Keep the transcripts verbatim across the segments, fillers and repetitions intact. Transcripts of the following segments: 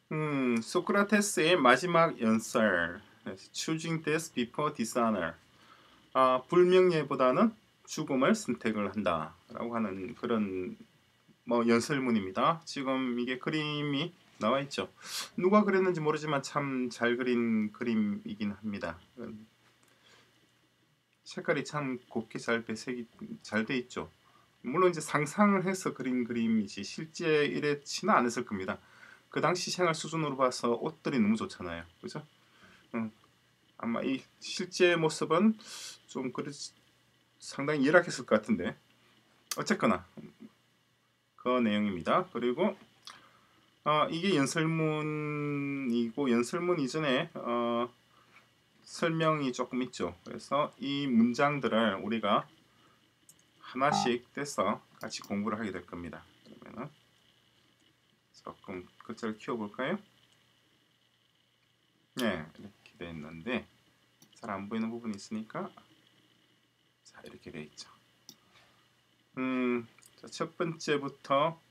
음, 소크라테스의 마지막 연설. Choosing death before dishonor. 아, 불명예보다는 죽음을 선택을 한다라고 하는 그런 뭐 연설문입니다. 지금 이게 그림이 나와 있죠. 누가 그렸는지 모르지만 참 잘 그린 그림이긴 합니다. 색깔이 참 곱게 잘 배색이 잘 돼 있죠. 물론 이제 상상을 해서 그린 그림이지 실제 이렇지는 않았을 겁니다. 그 당시 생활 수준으로 봐서 옷들이 너무 좋잖아요. 그죠? 음, 아마 이 실제 모습은 좀 그렇 상당히 열악했을 것 같은데 어쨌거나 그 내용입니다. 그리고 어, 이게 연설문이고 연설문 이전에 어, 설명이 조금 있죠. 그래서 이 문장들을 우리가 하나씩 떼서 같이 공부를 하게 될 겁니다. 그러면은 조금 글자를 키워볼까요? 네, 이렇게 돼 있는데 잘 안 보이는 부분이 있으니까 자 이렇게 돼 있죠. 음, 자, 첫 번째부터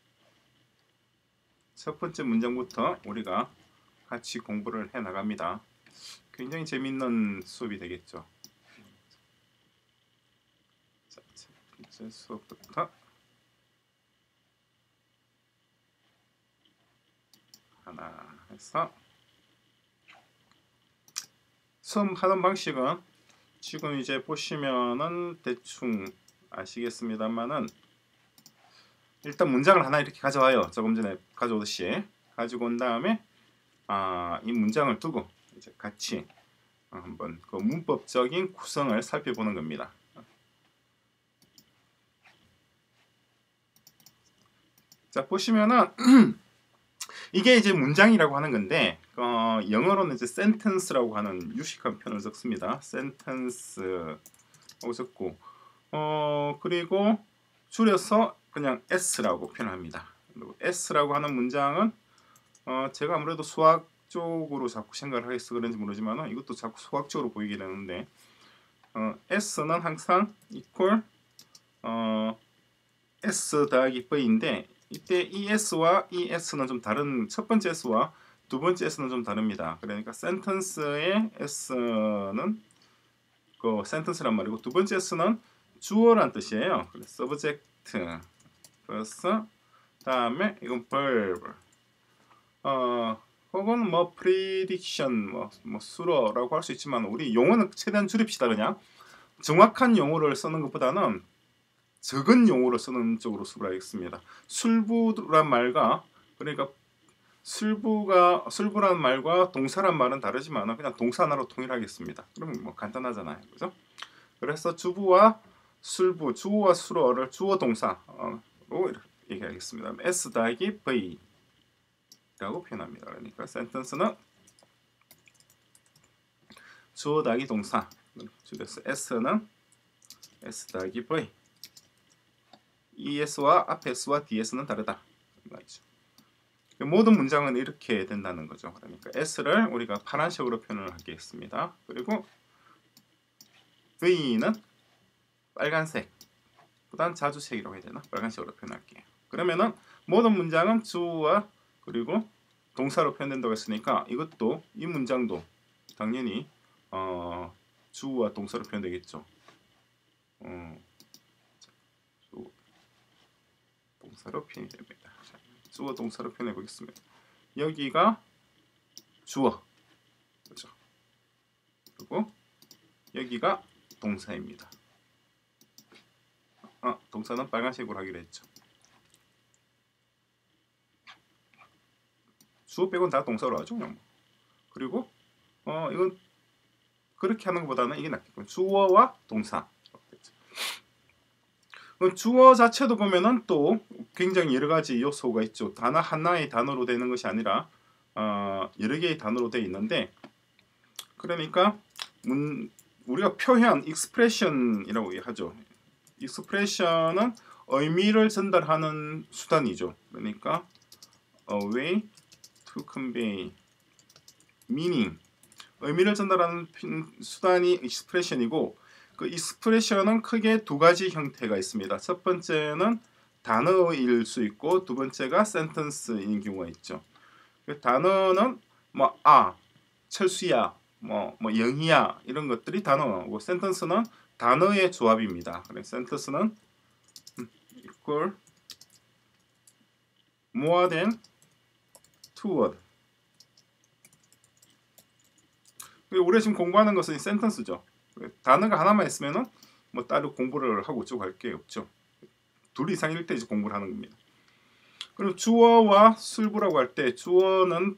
첫 번째 문장부터 우리가 같이 공부를 해 나갑니다. 굉장히 재밌는 수업이 되겠죠. 자, 첫 번째 수업부터 하나 해서 수업 하던 방식은 지금 이제 보시면은 대충 아시겠습니다만은 일단 문장을 하나 이렇게 가져와요. 조금 전에 가져오듯이 가지고 온 다음에 아, 이 문장을 두고 이제 같이 한번 그 문법적인 구성을 살펴보는 겁니다. 자 보시면은 이게 이제 문장이라고 하는 건데 어, 영어로는 이제 sentence라고 하는 유식한 표현을 썼습니다. sentence라고 썼고 어, 그리고 줄여서 그냥 s라고 표현합니다. 그리고 s라고 하는 문장은 어, 제가 아무래도 수학 쪽으로 자꾸 생각을 하겠어 그런지 모르지만 이것도 자꾸 수학적으로 보이게 되는데 어, s는 항상 equal 어, s 더하기 v인데 이때 이 s와 이 s는 좀 다른 첫 번째 s와 두 번째 s는 좀 다릅니다. 그러니까 sentence의 s는 그 sentence란 말이고 두 번째 s는 주어란 뜻이에요. 그래서 subject 플러스 다음에 이건 verb 어 혹은 뭐 prediction 뭐, 뭐 수로라고 할 수 있지만 우리 용어는 최대한 줄입시다. 그냥 정확한 용어를 쓰는 것보다는 적은 용어를 쓰는 쪽으로 수를 하겠습니다. 술부란 말과 그러니까 술부가 술부란 말과 동사란 말은 다르지만 그냥 동사 하나로 통일하겠습니다. 그러면 뭐 간단하잖아요, 그죠? 그래서 주부와 술부, 주어와 수로를 주어 동사로 얘기하겠습니다. S 더하기 V라고 표현합니다. 그러니까 sentence는 주어 더하기 동사, 줄여서 S는 S 더하기 V. 이에스와 앞에 S와 뒤에서는 다르다. 말이죠. 모든 문장은 이렇게 된다는 거죠. 그러니까 S를 우리가 파란색으로 표현을 하겠습니다. 그리고 V는 빨간색, 보단 자주색이라고 해야 되나? 빨간색으로 표현할게요. 그러면은 모든 문장은 주어와 그리고 동사로 표현된다고 했으니까 이것도 이 문장도 당연히 어, 주어와 동사로 표현되겠죠. 어, 주, 동사로 표현이 됩니다. 주어 동사로 표현해 보겠습니다. 여기가 주어, 그렇죠? 그리고 여기가 동사입니다. 아, 동사는 빨간색으로 하기로 했죠. 주어 빼고는 다 동사로 하죠. 그냥. 그리고 어 이건 그렇게 하는 것보다는 이게 낫겠군. 주어와 동사. 주어 자체도 보면은 또 굉장히 여러 가지 요소가 있죠. 단어 하나의 단어로 되는 것이 아니라 어, 여러 개의 단어로 되어 있는데 그러니까 문, 우리가 표현, expression이라고 하죠. expression은 의미를 전달하는 수단이죠. 그러니까 a way to convey meaning 의미를 전달하는 수단이 expression이고 그 expression은 크게 두 가지 형태가 있습니다. 첫 번째는 단어일 수 있고 두 번째가 sentence인 경우가 있죠. 단어는 뭐 아, 철수야, 뭐, 뭐 영희야 이런 것들이 단어고 센텐스는 단어의 조합입니다. 그래서 센텐스는 equal more than two word. 우리가 지금 공부하는 것은 센텐스죠. 단어가 하나만 있으면은 뭐 따로 공부를 하고 쭉 할 게 없죠. 둘 이상일 때 이제 공부를 하는 겁니다. 그리고 주어와 술부라고 할 때 주어는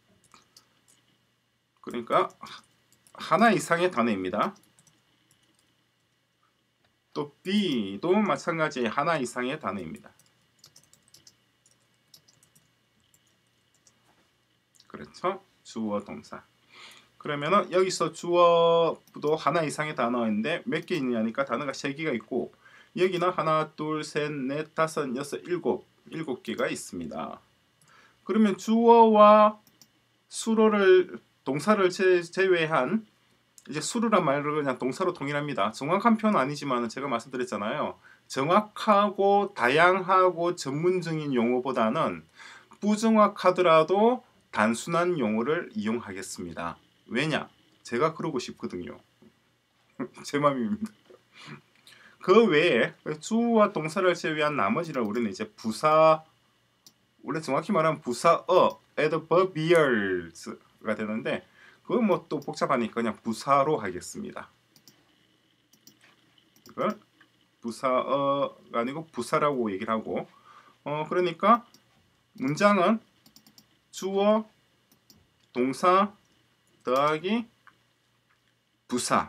그러니까 하나 이상의 단어입니다. 또 be도 마찬가지 하나 이상의 단어입니다. 그렇죠? 주어 동사. 그러면은 여기서 주어도 하나 이상의 단어인데 몇 개 있냐니까 단어가 세 개가 있고 여기는 하나, 둘, 셋, 넷, 다섯, 여섯, 일곱 일곱 개가 있습니다. 그러면 주어와 수로를 동사를 제외한 이제 수로란 말을 그냥 동사로 통일합니다. 정확한 표현은 아니지만 제가 말씀드렸잖아요. 정확하고 다양하고 전문적인 용어보다는 부정확하더라도 단순한 용어를 이용하겠습니다. 왜냐? 제가 그러고 싶거든요. 제 마음입니다. 그 외에 주어와 동사를 제외한 나머지를 우리는 이제 부사, 원래 정확히 말하면 부사어, adverbiers가 되는데 그건 뭐 또 복잡하니까 그냥 부사로 하겠습니다. 이걸 부사어가 아니고 부사라고 얘기를 하고 어 그러니까 문장은 주어, 동사 더하기 부사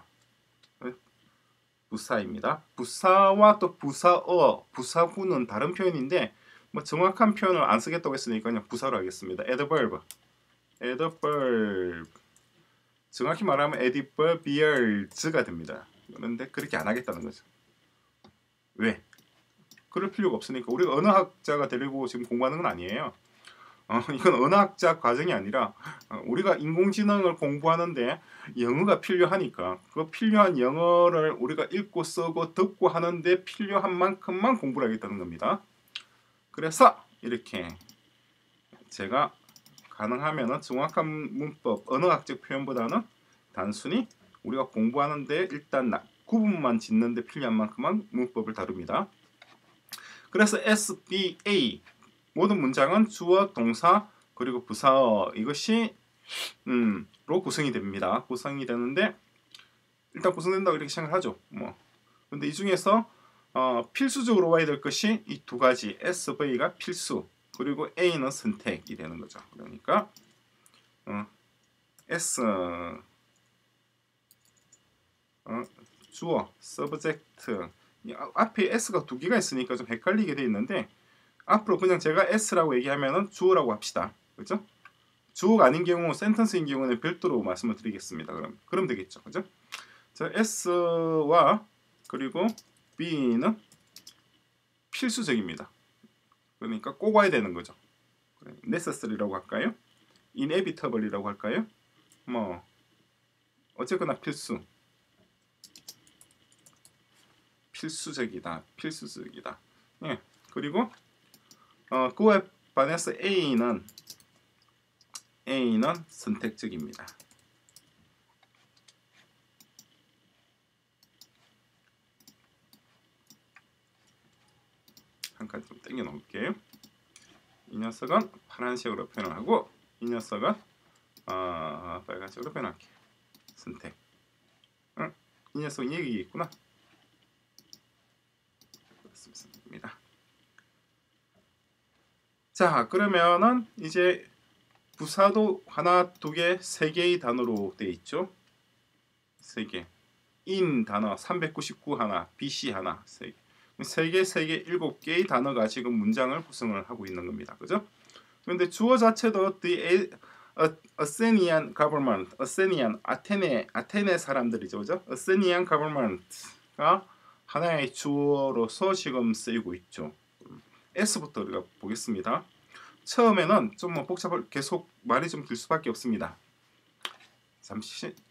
부사입니다. 부사와 또 부사어, 부사구는 다른 표현인데 뭐 정확한 표현을 안 쓰겠다고 했으니까 그냥 부사로 하겠습니다. adverb, adverb 정확히 말하면 adverbiers가 됩니다. 그런데 그렇게 안 하겠다는 거죠. 왜? 그럴 필요가 없으니까. 우리가 언어학자가 되려고 지금 공부하는 건 아니에요. 어, 이건 언어학자 과정이 아니라 어, 우리가 인공지능을 공부하는데 영어가 필요하니까 그 필요한 영어를 우리가 읽고 쓰고 듣고 하는데 필요한 만큼만 공부를 하겠다는 겁니다. 그래서 이렇게 제가 가능하면 정확한 문법, 언어학적 표현보다는 단순히 우리가 공부하는데 일단 구분만 짓는데 필요한 만큼만 문법을 다룹니다. 그래서 에스 비 에이 모든 문장은 주어, 동사, 그리고 부사어 이것이 음, 로 구성이 됩니다. 구성이 되는데 일단 구성된다고 이렇게 생각하죠. 뭐 근데 이 중에서 어, 필수적으로 와야 될 것이 이 두 가지 에스 브이가 필수 그리고 A는 선택이 되는 거죠. 그러니까 어, S 어, 주어, subject 앞에 S가 두 개가 있으니까 좀 헷갈리게 돼 있는데 앞으로 그냥 제가 S라고 얘기하면은 주어라고 합시다. 그죠? 주어가 아닌 경우 센텐스인 경우는 별도로 말씀을 드리겠습니다. 그럼 그럼 되겠죠. 그죠? 자, S와 그리고 B는 필수적입니다. 그러니까 꼭 와야 되는 거죠. necessary라고 할까요? inevitable이라고 할까요? 뭐 어쨌거나 필수. 필수적이다. 필수적이다. 예. 그리고 어, 그에 반해서 A는 A는 선택적입니다. 한 칸 좀 당겨 놓을게요. 이 녀석은 파란색으로 표현을 하고 이 녀석은 어, 빨간색으로 표현할게요. 선택. 응? 이 녀석은 여기 있구나. 그렇습니다. 자, 그러면은 이제 부사도 하나, 두 개, 세 개의 단어로 되어 있죠. 세 개. in 단어 삼백구십구 하나, bc 하나, 세 개. 세 개, 세 개, 일곱 개의 단어가 지금 문장을 구성을 하고 있는 겁니다. 그죠? 그런데 주어 자체도 the Athenian government, Athenian, 아테네, 아테네 사람들이죠. 그죠? Athenian government가 하나의 주어로서 지금 쓰이고 있죠. S부터 우리가 보겠습니다. 처음에는 좀 뭐 복잡할 계속 말이 좀 길 수밖에 없습니다. 잠시